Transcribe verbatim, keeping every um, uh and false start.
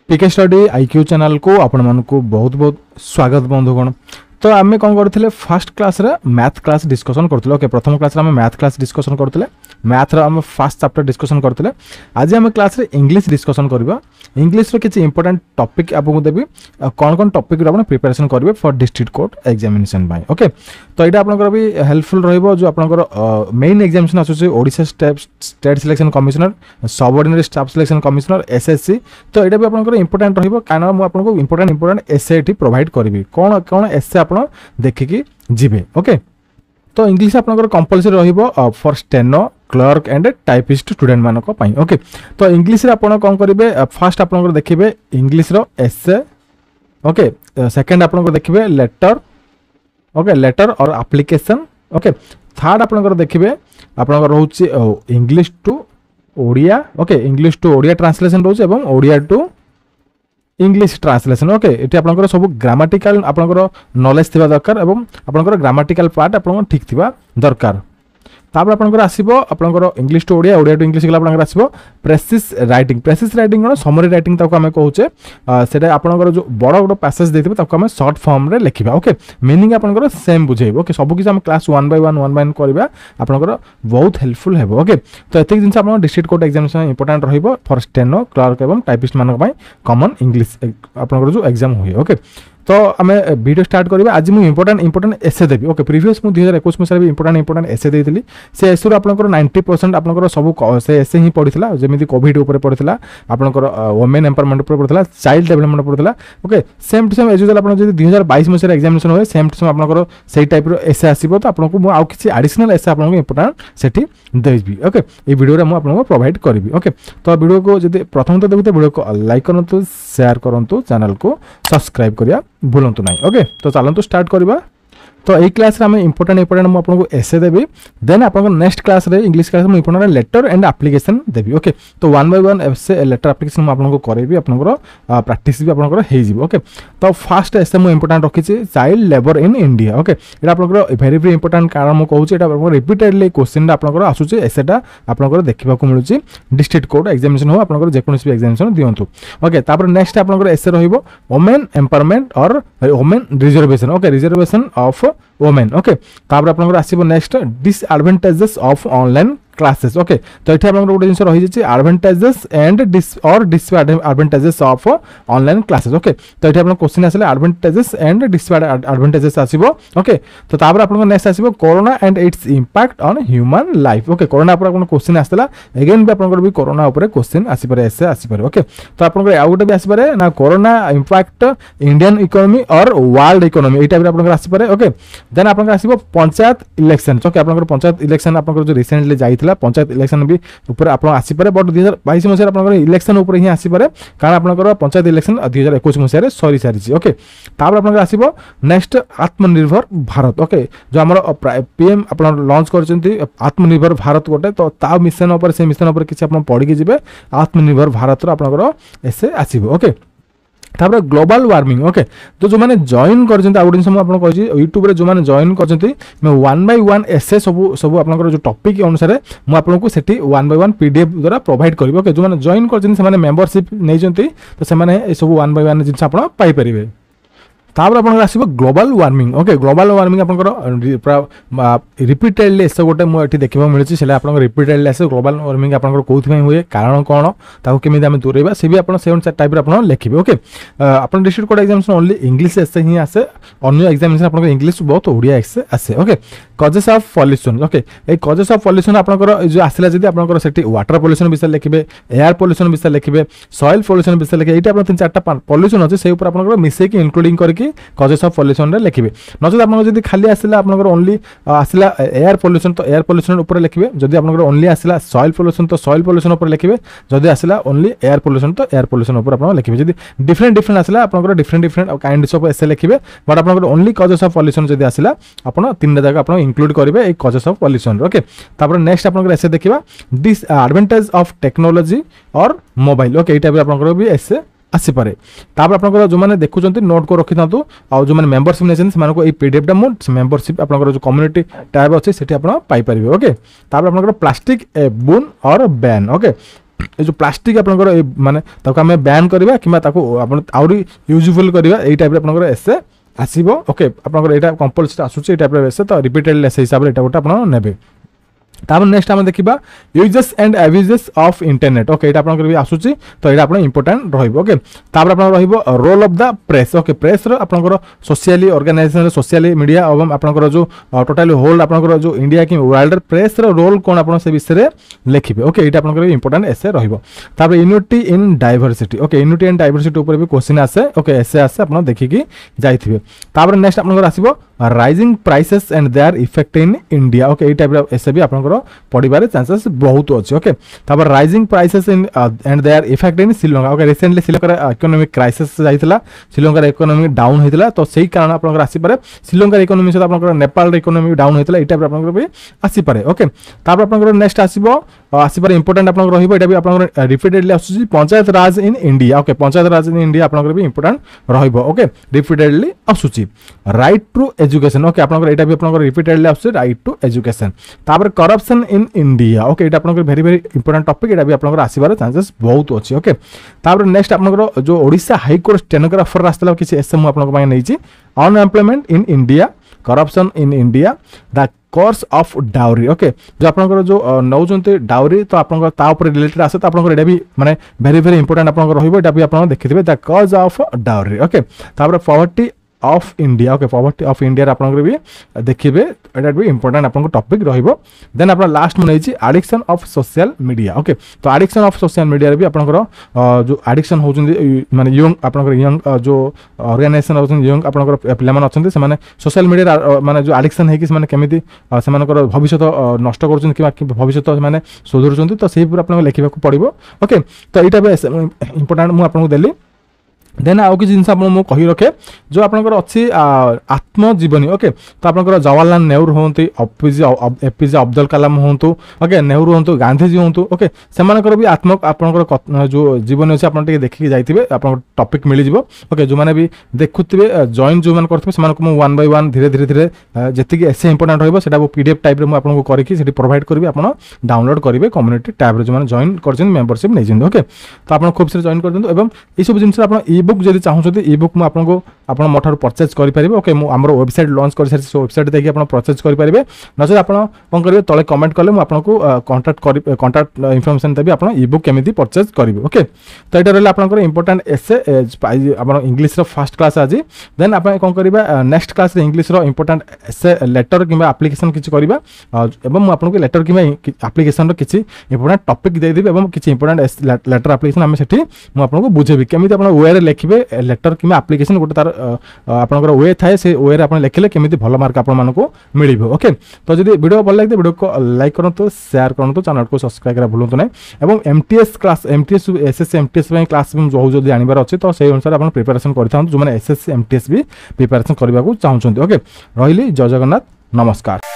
पीके study IQ channel को आपण मानकु बहुत बहुत स्वागत बंधुगण। तो आम कौन करते फास्ट क्लास रे मैथ क्लास डिस्कसन करते ओके प्रथम क्लास रे आम मैथ क्लास डिस्कसन करते मैथ रो आम फास्ट चैप्टर डिस्कसन करते आज आम क्लास रे इंग्लिश डिस्कसन करबा इंग्लिश रो किछि इंपोर्टेंट टॉपिक आपको देबी कौन कौन टॉपिक रो आपण प्रिपरेशन करिवे for district court examination by okay. तो एटा आपनकर भी हेल्पफुल रहइबो जो आपनकर मेन एग्जामिनेशन आसुछि Odisha state state selection commissioner subordinate staff selection commissioner SSC. तो एटा भी आपनकर इंपोर्टेंट रहइबो कारण मु आपनको इंपोर्टेंट इंपोर्टेंट एसए एटी प्रोवाइड करबी कौन कौन एसए आपण देखिकी जिबे ओके। तो इंग्लिश आपनकर कंपलसरी रहइबो for steno clerk and typist student मानक पई ओके। तो इंग्लिश रे आपण कोन करिवे फर्स्ट आपनकर देखिबे इंग्लिश रो एसए ओके सेकंड आपनकर देखिबे लेटर ओके लेटर और एप्लीकेशन ओके थर्ड आपनकर देखिबे आपनकर रहउछि English to Odia okay English to Odia translation रहउछि एवं Odia to English translation okay. ये आपनकर सब ग्रामाटिकल आपनकर नॉलेज थिबा दरकार एवं आपनकर ग्रामाटिकल पार्ट आपन ठीक थिबा दरकार। तापर आपनकर आसीबो आपनकर English to Odia Odia to English गला आपनकर आसीबो प्रेसिस राइटिंग प्रेसिस राइटिंग कोन समरी राइटिंग ताको हमें कहूचे सेटा आपनकर जो बड़ बड़ पैसेज देथिबे ताको हमें शॉर्ट फॉर्म रे लिखिबा ओके मीनिंग आपनकर सेम बुझेइबो ओके सब किछ हम class one by one one by one करबा आपनकर बहुत हेल्पफुल हेबो ओके। तो एतिक जिंस आपन डिस्ट्रिक्ट कोर्ट एग्जामिनेशन इंपोर्टेंट रहिबो फॉर स्टेनो क्लर्क एवं टाइपिस्ट मानक पई कॉमन इंग्लिश आपनकर जो एग्जाम होय ओके। तो आम वीडियो स्टार्ट करिबा आज मु इंपोर्टेंट इंपोर्टेंट एसे देबी ओके प्रीवियस मु दो हज़ार इक्कीस मसिया भी इंपोर्टेंट इंपोर्टेंट एसे देइतिली से एसे रो आपनकर नब्बे परसेंट आपनकर सब से एसे ही पडिथिला जेमिति कोविड ऊपर पडिथिला आपनकर वुमेन एम्पावरमेंट ऊपर पडिथिला चाइल्ड डेवलपमेंट ऊपर पडिथिला okay same to same as usual आपन जदि दो हज़ार बाईस मसिया एग्जामिनेशन होय सेम टू सेम आपनकर सेही टाइप रो एसे आसीबो। तो आपनको मु आउ किछि एडिशनल एसे आपनको इंपोर्टेंट सेठी देबी ओके ए वीडियो रे मु आपनको प्रोवाइड करबी ओके। तो वीडियो को जदि प्रथम तो देखते वीडियो को लाइक करंतु शेयर करंतु चैनल को सब्सक्राइब करिया भूलंतु नहीं ओके। तो चलंतु स्टार्ट करबा। तो यही क्लास रे हम इंपोर्टेंट इंपोर्टेंट मु आपको एसे देबी देन आपको नेक्स्ट क्लास रे इंग्लिश क्लास में इंपोर्टेंट लेटर एंड एप्लीकेशन देबी ओके। तो one by one essay letter application मु आपको करेबी आपनकर प्रैक्टिस भी आपनकर हे जिवो ओके। तो फर्स्ट एसे मु इंपोर्टेंट रखी छी child labour in India okay एटा आपनकर वेरी वेरी इंपोर्टेंट कारण मु कहूची एटा आपनकर रिपीटेडली क्वेश्चन आपनकर आसुची एसेटा आपनकर देखिबा को मिलुची डिस्ट्रिक्ट कोर्ट एग्जामिनेशन हो आपनकर जे कोनोसी एग्जामिनेशन दियंतु ओके। तापर नेक्स्ट आपनकर एसे रहिबो वुमेन एम्पावरमेंट और women reservation okay reservation of women okay. तापर आपनकर आसीबो next disadvantages of online classes okay. तो ये आपन गोटे जिनस रही जाइए एडवांटेजेस एंड डिस और disadvantages of online classes okay. तो ये आपन क्वेश्चन आसले एडवांटेजेस एंड डिसएडवांटेजेस आसीबो ओके। तो तापर आपन नेक्स्ट आसीबो corona and its impact on human life okay corona पर आपन क्वेश्चन आसला अगेन भी आपन भी कोरोना ऊपर क्वेश्चन आसी पारे एसे आसी पारे ओके। तो आपन आ गोटे भी आसी पारे ना कोरोना इंपैक्ट इंडियन इकोनॉमी और वर्ल्ड इकोनॉमी एटा भी आपन आसी पारे ओके। देन आपन आसीबो पंचायत इलेक्शन ओके आपन पंचायत इलेक्शन आपन जो रिसेंटली जाई पंचायत इलेक्शन भी ऊपर आप आसी पारे बट दो हज़ार बाईस मसिया आपन इलेक्शन ऊपर ही आसी पारे कारण आपन पंचायत इलेक्शन दो हज़ार इक्कीस मसिया रे सरी सारी ओके। तापर आपन आसीबो नेक्स्ट आत्मनिर्भर भारत ओके जो हमर पीएम आपन लॉन्च करचंती आत्मनिर्भर भारत गोटे। तो ता मिशन ऊपर से मिशन ऊपर किछि आपन पढी के जिवे आत्मनिर्भर भारत रो आपन एसे आसीबो ओके। तापर ग्लोबल वार्मिंग ओके तो जो माने जॉइन करजंती आउट सब आपन कहछि यूट्यूब रे जो माने जॉइन करजंती मैं वन बाय वन एसे सब सब आपन जो टॉपिक अनुसार मु आपन को सेठी वन बाय वन पीडीएफ द्वारा प्रोवाइड करबो ओके। जो माने जॉइन करजंती से माने मेंबरशिप नै जंती तो से माने ए सब वन बाय वन जिंस आपन पाई परिबे। तापर आपन आसीबो global warming okay global warming आपन रिपीटेडली एसे गोटे मु एठी देखिबा मिलछि सेला आपन रिपीटेडली एसे ग्लोबल वार्मिंग आपन कोथि में हुए कारण कोन ताको केमिति हम दूरेबा से भी आपन सेवन टाइप रे आपन लिखिबे ओके। आपन district court examination only English essay ही आसे अन्य एग्जामिनेशन आपन इंग्लिश बहुत ओडिया एसे आसे okay. Causes of pollution okay ए कॉजेस ऑफ पॉल्यूशन आपन जो आसिला जदी आपन सेठी वाटर पॉल्यूशन विषय लिखिबे एयर पॉल्यूशन विषय लिखिबे सॉइल पॉल्यूशन विषय लिखिबे एटा आपन तीन चारटा पॉल्यूशन अछि से ऊपर आपन मिसे की इंक्लूडिंग करके कॉजेस ऑफ पॉल्यूशन रे लिखिबे नचेत आपन जदी खाली आसिला आपन ओनली आसिला एयर पॉल्यूशन तो एयर पॉल्यूशन ऊपर लिखिबे जदी आपन ओनली आसिला सॉइल पॉल्यूशन तो सॉइल पॉल्यूशन ऊपर लिखिबे जदी आसिला ओनली एयर पॉल्यूशन तो एयर पॉल्यूशन ऊपर आपन लिखिबे जदी डिफरेंट डिफरेंट आसिला आपन different different kinds of essay लिखिबे बट आपन ओनली कॉजेस ऑफ पॉल्यूशन जदी आसिला आपन तीन जगह आपन इंक्लूड करिवे ए कॉजेस ऑफ पॉल्यूशन ओके। तापर नेक्स्ट आपन एसे देखिबा डिसएडवांटेज ऑफ टेक्नोलॉजी और मोबाइल ओके एटा भी आपन भी एसे आसी पारे। तापर आपन जो माने देखुचंती नोट को रखि थांतु आ जो माने मेंबरशिप नेसन से मानको ए पीडीएफ डा मो मेंबरशिप आपन जो कम्युनिटी टैब अछि सेठी आपन पाई परिबे ओके। तापर आपन प्लास्टिक ए बुन और बैन ओके ए जो प्लास्टिक आपनकर माने ताको हमें बैन करबा किबा ताको आपण आउरी यूजफुल करबा एई टाइप रे आपनकर एसे आसीबो ओके आपनकर एटा कंपलसरी आसुची एटा टाइप रे एसे तो रिपीटेडली एसे हिसाब रे एटा गोटा आपण नेबे तापर नेक्स्ट आम देखा uses and abuses of internet okay एटा आपन आसूची तो एटा आपन इंपोर्टेंट रहिबो ओके तापर आपन रहिबो role of the press okay press रो आपन सोशली ऑर्गेनाइजेशन सोशली मीडिया एवं आपन जो टोटली होल आपन जो इंडिया कि वर्ल्ड प्रेस रो रोल कोन आपन से विषय लिखिबे ओके एटा आपन इंपोर्टेंट एसे रहिबो तापर unity in diversity okay unity and diversity ऊपर भी क्वेश्चन आसे ओके एसे आसे आपन देखिकी जाइथिबे तापर नेक्स्ट आपन आसीबो rising prices and their effect in India okay ए टाइप रो एसे भी आपन पढ़िबार चांसेस बहुत अच्छे ओके तापर rising prices in and their effect in Sri Lanka okay recently Sri Lanka economic crisis जाइतला श्रीलंका इकोनॉमी डाउन होइतला तो सेही कारण आपन आसी पारे श्रीलंका इकोनॉमी से आपन नेपाल इकोनॉमी डाउन होइतला ए टाइप आपन भी आसी पारे ओके तापर आपन नेक्स्ट आसीबो आसी पारे इंपोर्टेंट आपन रहिबो एटा भी आपन रिपीटेडली आसुची panchayat raj in India okay panchayat raj in India आपन भी इंपोर्टेंट रहिबो ओके रिपीटेडली आसुची राइट टू एजुकेशन ओके आपन एटा भी आपन रिपीटेडली आसुची राइट टू एजुकेशन तापर करप्शन इन इंडिया ओके एटा आपन वेरी वेरी इंपोर्टेंट टॉपिक एटा भी आपन आसीबार चांसेस बहुत अच्छी ओके तापर नेक्स्ट आपन जो ओडिशा हाई कोर्ट स्टेनोग्राफर रास्ता किसी एसएम आपन पय नैची unemployment in India corruption in India the curse of dowry okay जो आपन जो नौजंते डाउरी तो आपन ता ऊपर रिलेटेड आसे तो आपन एटा भी माने वेरी वेरी इंपोर्टेंट आपन रहिबो एटा भी आपन देखिथिबे the cause of dowry okay तापर poverty of India okay poverty of India आपन भी देखिबे एटा भी इंपोर्टेंट आपन टॉपिक रहिबो देन आपन लास्ट में नैची addiction of social media okay तो एडिक्शन ऑफ सोशल मीडिया रे भी आपन जो एडिक्शन होउचंदी माने यंग आपन यंग जो ऑर्गेनाइजेशन होउचंदी यंग आपन पिला मन अछंती से माने सोशल मीडिया माने जो एडिक्शन है कि माने केमिति से मानकर भविष्य नष्ट करूचंदी कि भविष्य माने सुधुरचंदी तो सेही पूरा आपन लिखिबा को पड़िबो ओके तो एटा भी इंपोर्टेंट मु आपन देली देन आउ कि जिनस आप कही रखे जो आपनकर अच्छी आत्मजीवनी ओके तो आपनकर जवाहरलाल नेहरू होंतु एपीजे एपीजे अब्दुल कलाम होंतु ओके नेहरू होंतु गांधीजी होंतु ओके सेमानकर भी आत्म आपनकर जो जीवन अच्छे आपन टिके देखि जाइथिबे आपन टॉपिक मिली जिवो ओके जो माने भी देखुथिबे जॉइन जो मान करथिबे सेमानक मु वन बाय वन धीरे धीरे धीरे जेतिकी एसे इंपोर्टेंट रहबो सेटा पीडीएफ टाइप रे मु आपन को करकी सेठी प्रोवाइड करबी आपन डाउनलोड करिवे कम्युनिटी टैब रे जो माने जॉइन करछन मेंबरशिप नै जिंदो ओके तो आपन खूब से जॉइन कर दिंदो एवं ए सब जिंस आपन ई बुक जदि चाहूछथि ई बुक मु आपन को आपन मोठार परचेज करि परिबे ओके मु हमरो वेबसाइट लॉन्च कर सारी सो वेबसाइट देखि आपन परचेज करि परिबे नसे आपन कोन करिवे तळे कमेंट करले मु आपन को कांटेक्ट करि कांटेक्ट इंफॉर्मेशन देबी आपन ई बुक केमिति परचेज करिवे ओके तो एटा रहले आपन को इंपोर्टेंट एसे आपन इंग्लिश रो फर्स्ट क्लास आजि देन आपन कोन करिबा नेक्स्ट क्लास रे इंग्लिश रो इंपोर्टेंट एसे लेटर किबा एप्लीकेशन किछि करिबा एवं मु आपन को लेटर किबा एप्लीकेशन रो किछि इंपोर्टेंट टॉपिक दे देबे एवं किछि इंपोर्टेंट लेटर एप्लीकेशन हम सेठी मु आपन को बुझेबी केमिति आपन वे रे लिखिबे लेटर किबा एप्लीकेशन गोटे तार आपन वे थाए से वे आप लिखिले केमिति भल मार्क आपण मानको मिलिबो ओके तो जदि वीडियो भल लागते वीडियो को लाइक करंतु शेयर करंतु चैनल को सब्सक्राइब करा भूलंतु नै एवं MTS class MTS SSC MTS में क्लास में जो जदि आनिबार अछि तो सेही अनुसार आपण प्रिपरेशन करथां जो माने एसएससी एमटीएस भी प्रिपरेशन करबा को चाहउछन्ती ओके रहिली जय जगन्नाथ नमस्कार।